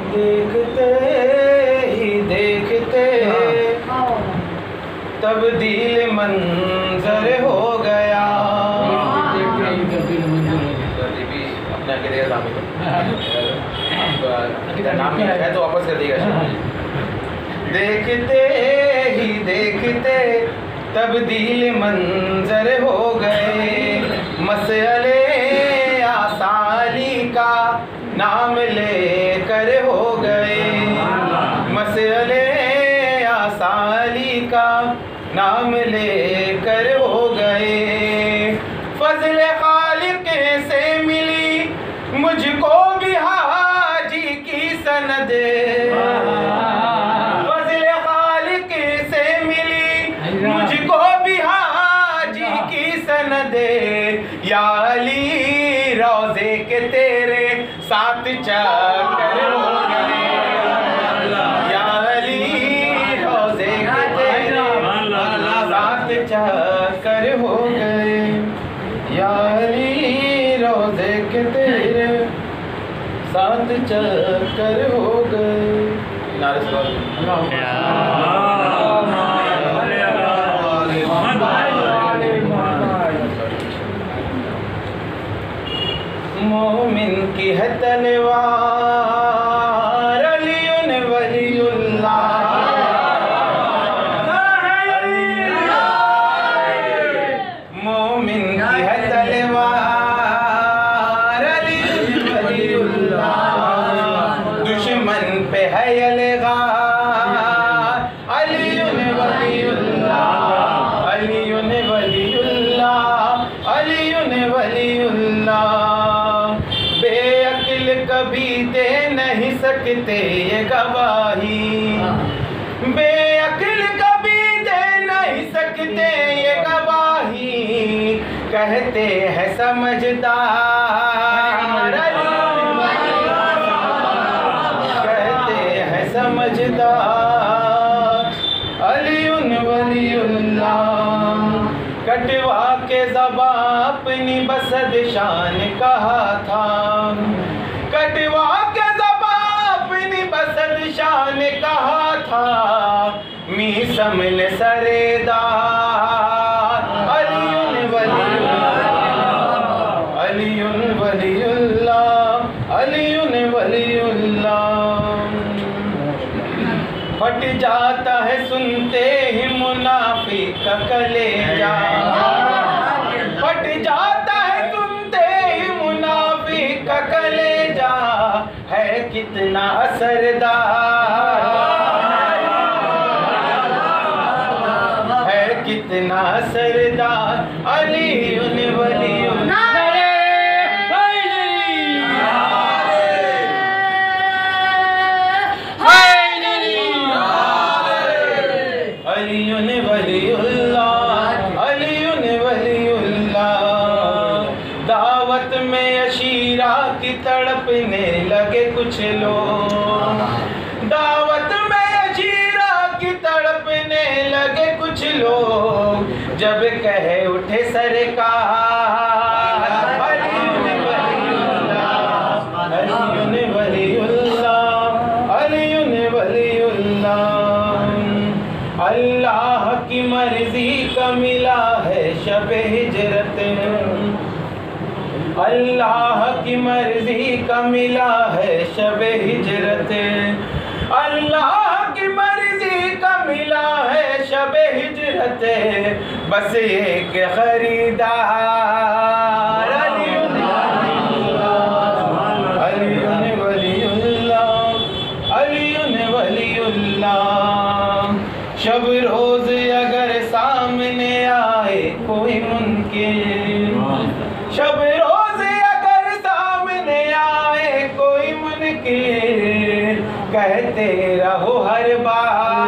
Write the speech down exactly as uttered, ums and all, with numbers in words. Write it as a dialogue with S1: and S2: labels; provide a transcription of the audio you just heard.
S1: देखते ही देखते तब्दील मंजर हो गया। अपने अकेले का नाम नहीं है तो वापस कर देगा। देखते ही देखते तब्दील मंजर हो गए, मसले आसानी का नाम लेकर हो गए, मसले आसानी का नाम लेकर हो गए। फजल खालिक से मिली मुझको भी हाजी की सनद, फजल खालिक से मिली मुझको भी हाजी की सनद। या अली रोज़े के तेरे साथ चक्कर हो गए, या अली रोज़े के तेरे साथ चक्कर हो गए, या अली रोज़े के तेरे साथ चक्कर हो गए। मोमिन की है तलवार अलीउन वलीउल्लाह, मोमिन की है तलवार अलीउन वलीउल्लाह, दुश्मन पे है अलगार अलीउन वलीउल्लाह, अलीउन वलीउल्लाह, अलीउन वलीउल्लाह। कभी दे नहीं सकते ये गवाही, बेअक्ल कभी दे नहीं सकते ये गवाही, कहते हैं समझदार, कहते हैं समझदार अलीउन वलीउल्लाह। कटवा के ज़बां अपनी बसद शान कहा था, कटवा के ज़बां अपनी बसद शान कहा था, मी समल सरेदार अलीउन वलीउल्लाह, अलीउन वलीउल्लाह, अलीउन वलीउल्लाह। फट जाता है सुनते ही मुनाफिक का कलेजा, फट जाता है सुनते ही मुनाफिक का कलेजा, है कितना असरदार, है कितना असरदार अलीउन वलीउल्लाह। अलीउन वलीउल्लाह, अलीउन वलीउल्लाह। दावत में अशीरा की तड़पने लगे कुछ लोग, दावत में अशीरा की तड़पने लगे कुछ लोग, जब कहे उठे सरकार अलीउन वलीउल्लाह, अलीउन वलीउल्लाह, अलीउन वलीउल्लाह। अल्लाह की मर्जी का मिला है शब हिजरत, अल्लाह की मर्जी का मिला है शब हिजरत, अल्लाह की मर्जी का मिला है शब हिजरत, बस एक खरीदार अलीउन वलीउल्लाह, अलीउन वलीउल्लाह, अलीउन वलीउल्लाह। शब रोज अगर सामने आए कोई मुनकिर, शब रोज अगर सामने आए कोई मुनकिर, कहते रहो हर बार